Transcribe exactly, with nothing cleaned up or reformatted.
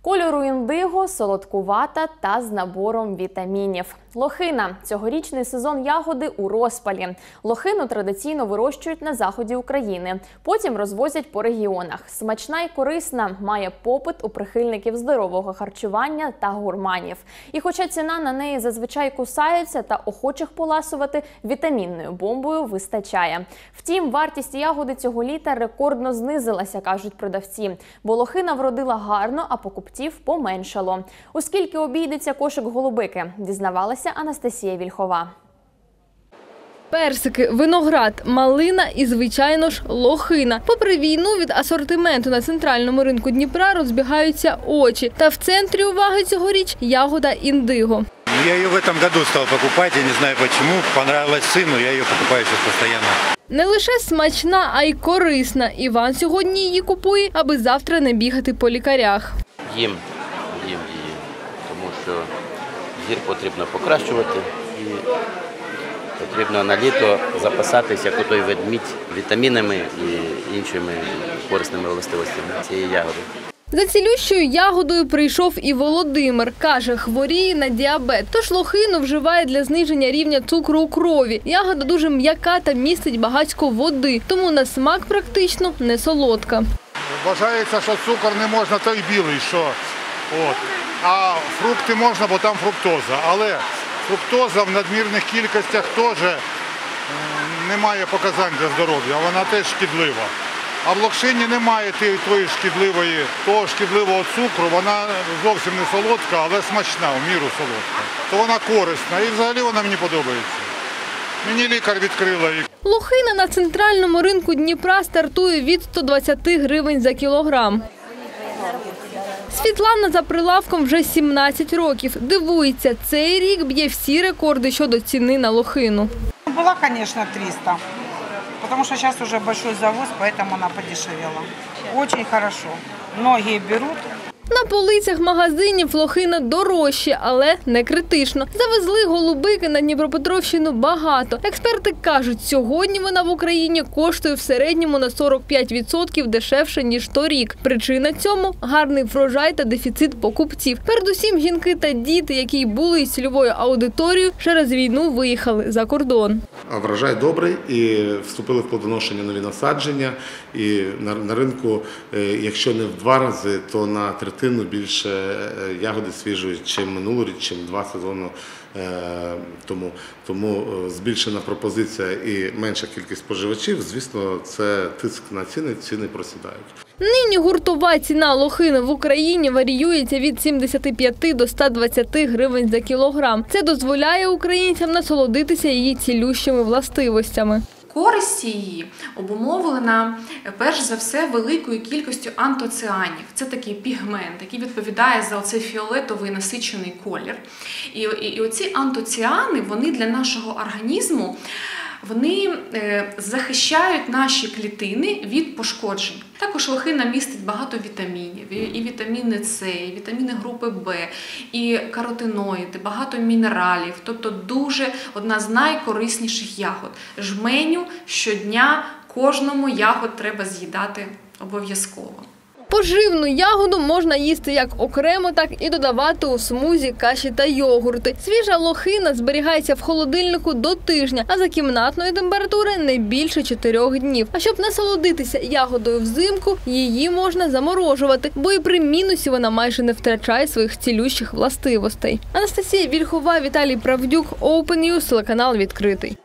Кольору індиго, солодкувата та з набором вітамінів. Лохина – цьогорічний сезон ягоди у розпалі. Лохину традиційно вирощують на заході України, потім розвозять по регіонах. Смачна і корисна, має попит у прихильників здорового харчування та гурманів. І хоча ціна на неї зазвичай кусається, та охочих поласувати вітамінною бомбою вистачає. Втім, вартість ягоди цього літа рекордно знизилася, кажуть продавці, бо лохина вродила гарно, а покупців поменшало. У скільки обійдеться кошик голубики, дізнавалася Анастасія Вільхова. Персики, виноград, малина і, звичайно ж, лохина. Попри війну, від асортименту на центральному ринку Дніпра розбігаються очі. Та в центрі уваги цьогоріч ягода індиго. Я її в цьому році став покупати, я не знаю чому. Понравилась сину, я її покупаю зараз постійно. Не лише смачна, а й корисна. Іван сьогодні її купує, аби завтра не бігати по лікарях. Їм, їм її, тому що зір потрібно покращувати і потрібно на літо запасатися, як отой ведмідь, вітамінами і іншими корисними властивостями цієї ягоди. За цілющою ягодою прийшов і Володимир. Каже, хворіє на діабет, тож лохину вживає для зниження рівня цукру у крові. Ягода дуже м'яка та містить багатько води, тому на смак практично не солодка. Вважається, що цукор не можна, той білий, що от. А фрукти можна, бо там фруктоза. Але фруктоза в надмірних кількостях теж не має показань для здоров'я, вона теж шкідлива. А в лохині немає тої шкідливої, того шкідливого цукру, вона зовсім не солодка, але смачна, в міру солодка. То вона корисна і взагалі вона мені подобається. Мені лікар відкрила їх. Лохина на центральному ринку Дніпра стартує від ста двадцяти гривень за кілограм. Світлана за прилавком вже сімнадцять років. Дивується, цей рік б'є всі рекорди щодо ціни на лохину. Була, звісно, триста, тому що зараз вже великий завоз, тому вона подешевела. Дуже хорошо. Многі беруть. На полицях магазинів лохина дорожче, але не критично. Завезли голубики на Дніпропетровщину багато. Експерти кажуть, сьогодні вона в Україні коштує в середньому на сорок п'ять відсотків дешевше, ніж торік. Причина цьому – гарний врожай та дефіцит покупців. Передусім жінки та діти, які були із цільовою аудиторією, через війну виїхали за кордон. Врожай добрий і вступили в плодоношення нові насадження. І на, на ринку, якщо не в два рази, то на третину більше ягоди свіжої, чим минулоріч, чим два сезони тому. Тому збільшена пропозиція і менша кількість споживачів, звісно, це тиск на ціни, ціни просідають. Нині гуртова ціна лохини в Україні варіюється від сімдесяти п'яти до ста двадцяти гривень за кілограм. Це дозволяє українцям насолодитися її цілющими властивостями. Користь її обумовлена, перш за все, великою кількістю антоціанів. Це такий пігмент, який відповідає за оцей фіолетовий насичений колір. І, і, і оці антоціани, вони для нашого організму, вони е, захищають наші клітини від пошкоджень. Також лохина містить багато вітамінів, і вітаміни С, і вітаміни групи Б, і каротиноїди, багато мінералів. Тобто дуже одна з найкорисніших ягод. Жменю щодня кожному ягод треба з'їдати обов'язково. Поживну ягоду можна їсти як окремо, так і додавати у смузі, каші та йогурти. Свіжа лохина зберігається в холодильнику до тижня, а за кімнатної температури не більше чотирьох днів. А щоб насолодитися ягодою взимку, її можна заморожувати, бо і при мінусі вона майже не втрачає своїх цілющих властивостей. Анастасія Вільхова, Віталій Правдюк, Open News, телеканал «Відкритий».